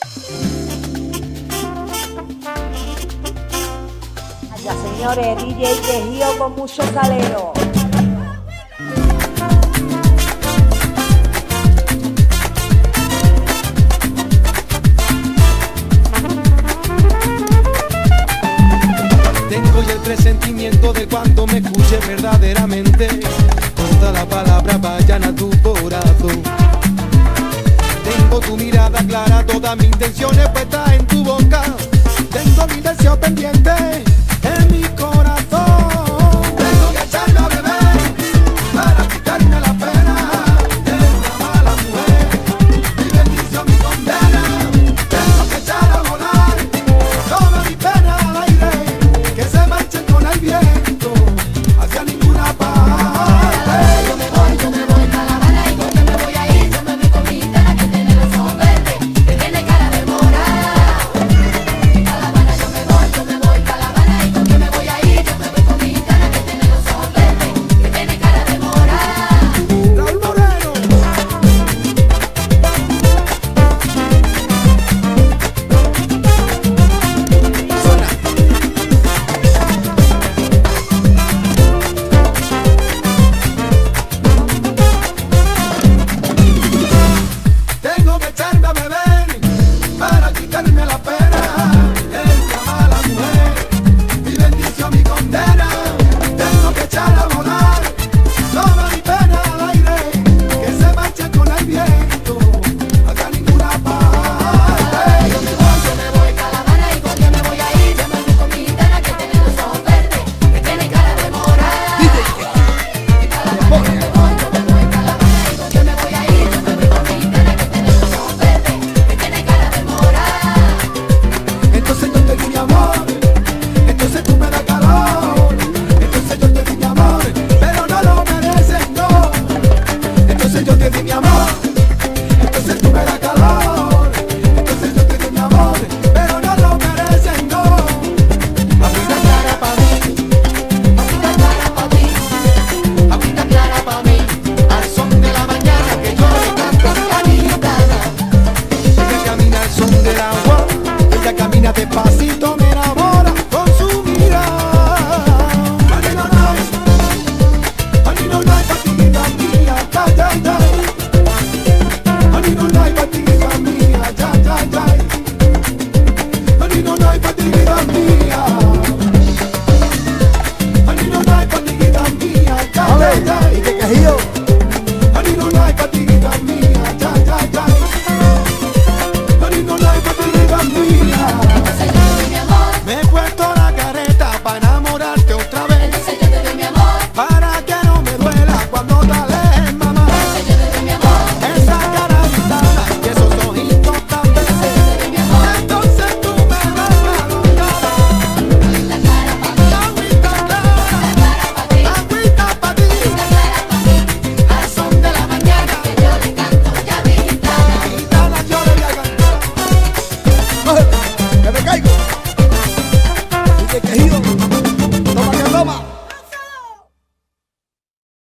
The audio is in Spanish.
Ya señores, DJ Quejío con mucho salero. Tengo ya el presentimiento de cuando me escuche verdaderamente. Todas las palabras vayan a tu corazón. Tengo tu mirada clara, todas mis intenciones puestas en tu boca. Tengo mi deseo pendiente en mi corazón. Tengo que echarme a beber para quitarme la pena de una mala mujer. Mi bendición, mi condena. Tengo que echar a volar toda mi pena al aire, que se marchen con el viento hacia ninguna parte. Yo me voy pa' La Habana, ¿y con qué me voy a ir? Yo me voy con mi gitana que tiene los ojos verdes, que tiene cara de mora. Pa' La Habana yo me voy pa' La Habana, ¿y con qué me voy a ir? Yo me voy con mi gitana que tiene los ojos verdes, que tiene cara de mora. Raúl Moreno. Suena. Tengo que echarme a beber para quitarme la pena de una mala mujer. Mi bendición, mi condena. Tengo que echar a volar toda mi pena al aire, que se marche con el viento hacia ninguna parte. Yo me voy pa' La Habana, ¿y con qué me voy a ir? Yo me voy con mi gitana que tiene los ojos verdes, que tiene cara de mora. Pa' La Habana yo me voy pa' La Habana, ¿y con qué me voy a ir? Yo me voy con mi gitana que tiene los ojos verdes, que tiene cara de mora. Entonces yo te di mi amor, entonces tú me das calor. Entonces yo te di mi amor, pero no lo mereces, no. Entonces yo te di mi amor, entonces tú me das calor. Entonces yo te di mi amor, pero no lo mereces, no. Agüita clara pa' mí, Agüita clara pa' ti, agüita clara pa' mí, al son de la mañana que yo le canto a mi gitana. ella camina al son del agua, ella camina despacito.